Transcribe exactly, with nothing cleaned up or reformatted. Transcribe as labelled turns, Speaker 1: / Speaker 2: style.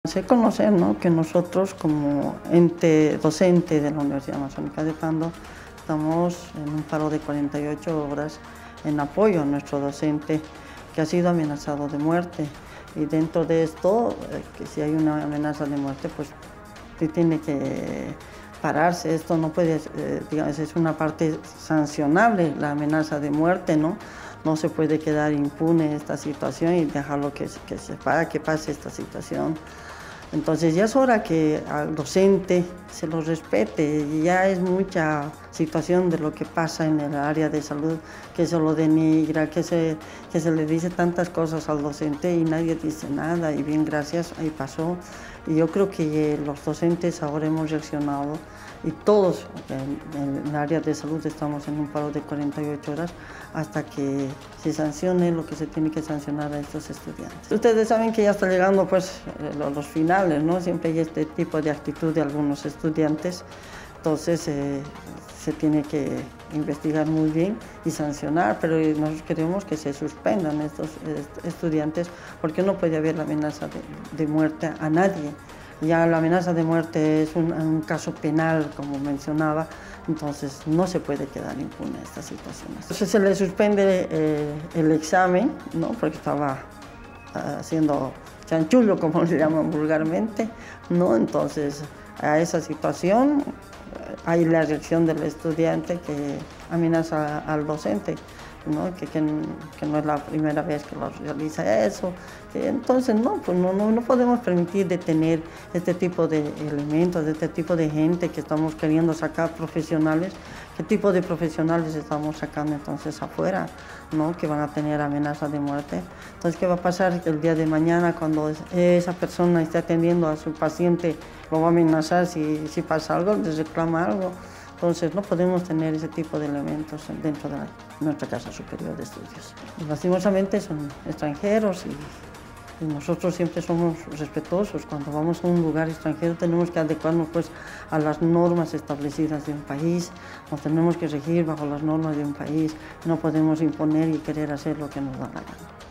Speaker 1: Se conoce, ¿no?, que nosotros como ente docente de la Universidad Amazónica de Pando estamos en un paro de cuarenta y ocho horas en apoyo a nuestro docente que ha sido amenazado de muerte. Y dentro de esto, eh, que si hay una amenaza de muerte, pues sí tiene que pararse. Esto no puede, eh, digamos, es una parte sancionable, la amenaza de muerte, ¿no? No se puede quedar impune esta situación y dejarlo que, que se para, que pase esta situación. Entonces ya es hora que al docente se lo respete. Ya es mucha situación de lo que pasa en el área de salud, que se lo denigra, que se, que se le dice tantas cosas al docente y nadie dice nada, y bien, gracias, ahí pasó. Y yo creo que los docentes ahora hemos reaccionado y todos en, en el área de salud estamos en un paro de cuarenta y ocho horas hasta que se sancione lo que se tiene que sancionar a estos estudiantes. Ustedes saben que ya está llegando pues los finales, ¿no? Siempre hay este tipo de actitud de algunos estudiantes, entonces eh, se tiene que investigar muy bien y sancionar, pero nosotros queremos que se suspendan estos estudiantes porque no puede haber la amenaza de, de muerte a nadie. Ya la amenaza de muerte es un, un caso penal, como mencionaba, entonces no se puede quedar impune esta situación. Entonces se le suspende eh, el examen, ¿no?, porque estaba haciendo chanchullo, como le llaman vulgarmente, ¿no? Entonces a esa situación hay la reacción del estudiante que amenaza al docente, ¿no? Que, que, que no es la primera vez que lo realiza eso. Entonces no, pues no, no, no podemos permitir detener este tipo de elementos, de este tipo de gente que estamos queriendo sacar profesionales. ¿Qué tipo de profesionales estamos sacando entonces afuera, ¿no?, que van a tener amenaza de muerte? Entonces, ¿qué va a pasar el día de mañana cuando esa persona esté atendiendo a su paciente? Lo va a amenazar si, si pasa algo, les reclama algo. Entonces no podemos tener ese tipo de elementos dentro de la, nuestra Casa Superior de Estudios. Y lastimosamente son extranjeros y, y nosotros siempre somos respetuosos. Cuando vamos a un lugar extranjero tenemos que adecuarnos pues a las normas establecidas de un país, nos tenemos que regir bajo las normas de un país, no podemos imponer y querer hacer lo que nos da la gana.